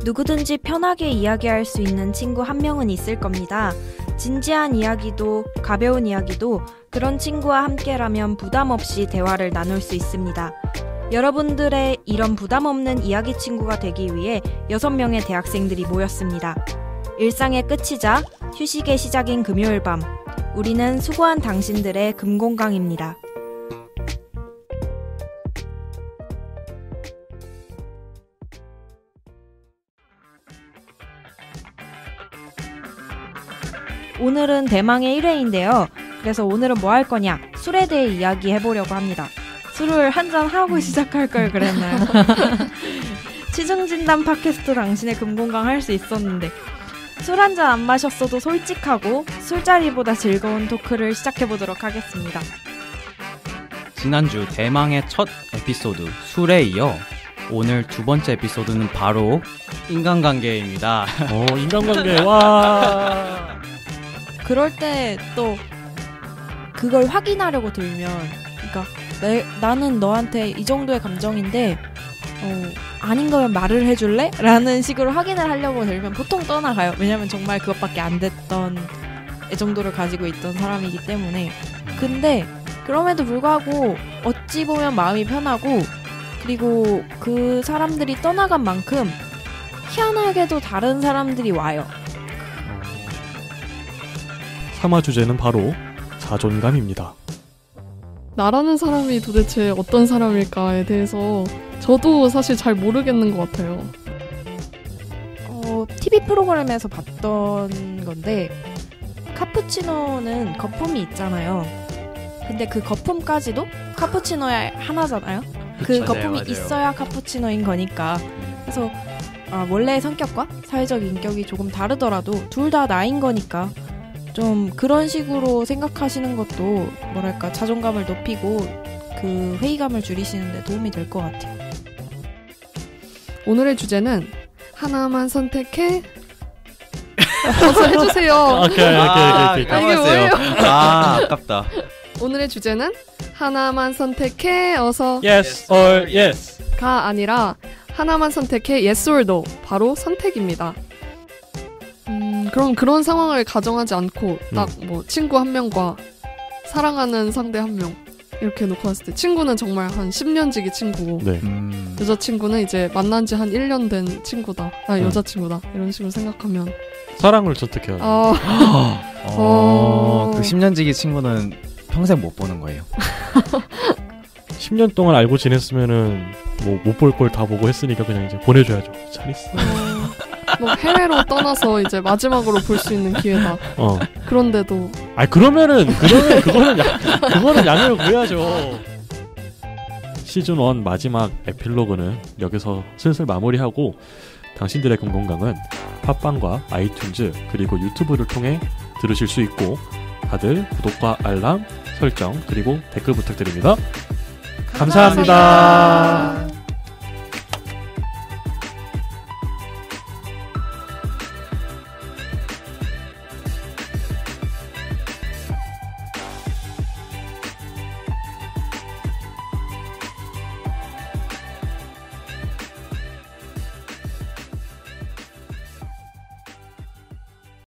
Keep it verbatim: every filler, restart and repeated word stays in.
누구든지 편하게 이야기할 수 있는 친구 한 명은 있을 겁니다. 진지한 이야기도 가벼운 이야기도 그런 친구와 함께라면 부담 없이 대화를 나눌 수 있습니다. 여러분들의 이런 부담 없는 이야기 친구가 되기 위해 여섯 명의 대학생들이 모였습니다. 일상의 끝이자 휴식의 시작인 금요일 밤, 우리는 수고한 당신들의 금공강입니다. 오늘은 대망의 일 회인데요. 그래서 오늘은 뭐 할 거냐? 술에 대해 이야기해보려고 합니다. 술을 한잔 하고 시작할 걸 그랬나요? 취중진담 팟캐스트 당신의 금공강 할 수 있었는데 술 한잔 안 마셨어도 솔직하고 술자리보다 즐거운 토크를 시작해보도록 하겠습니다. 지난주 대망의 첫 에피소드 술에 이어 오늘 두 번째 에피소드는 바로 인간관계입니다. 어, 인간관계. 와. 그럴 때 또 그걸 확인하려고 들면, 그러니까 내, 나는 너한테 이 정도의 감정인데 어, 아닌 거면 말을 해줄래? 라는 식으로 확인을 하려고 들면 보통 떠나가요. 왜냐면 정말 그것밖에 안 됐던 애정도를 가지고 있던 사람이기 때문에. 근데 그럼에도 불구하고 어찌 보면 마음이 편하고, 그리고 그 사람들이 떠나간 만큼 희한하게도 다른 사람들이 와요. 삼 화 주제는 바로 자존감입니다. 나라는 사람이 도대체 어떤 사람일까에 대해서 저도 사실 잘 모르겠는 것 같아요. 어, 티비 프로그램에서 봤던 건데, 카푸치노는 거품이 있잖아요. 근데 그 거품까지도 카푸치노의 하나잖아요. 그 맞아요, 거품이 맞아요. 있어야 카푸치노인 거니까. 그래서 아, 원래의 성격과 사회적 인격이 조금 다르더라도 둘 다 나인 거니까 좀 그런 식으로 생각하시는 것도 뭐랄까 자존감을 높이고 그 회의감을 줄이시는 데 도움이 될 것 같아요. 오늘의 주제는 하나만 선택해. 어서 해주세요. 오케이, 오케이, 아, 오케이, 오케이. 아, 이게 뭐예요? 아, 아깝다. 오늘의 주제는 하나만 선택해. 어서 Yes or yes. 가 아니라 하나만 선택해. Yes or no. 바로 선택입니다. 음, 그럼 그런 상황을 가정하지 않고 딱 뭐 친구 한 명과 사랑하는 상대 한 명 이렇게 놓고 봤을 때, 친구는 정말 한 십 년 지기 친구고 네. 음. 여자친구는 이제 만난 지 한 일 년 된 친구다. 아, 음. 여자친구다. 이런 식으로 생각하면 사랑을 선택해야 돼. 아, 어, 어. 그 십 년 지기 친구는 평생 못 보는 거예요. 십 년 동안 알고 지냈으면은 뭐 못 볼 걸 다 보고 했으니까 그냥 이제 보내줘야죠. 잘 있어. 어, 뭐 해외로 떠나서 이제 마지막으로 볼 수 있는 기회다. 어. 그런데도 아 그러면은 그러면 그거는 양, 그거는 양해를 구해야죠. 시즌 일 마지막 에필로그는 여기서 슬슬 마무리하고, 당신들의 금공강은 팟빵과 아이튠즈 그리고 유튜브를 통해 들으실 수 있고, 다들 구독과 알람 설정 그리고 댓글 부탁드립니다. 감사합니다. 감사합니다.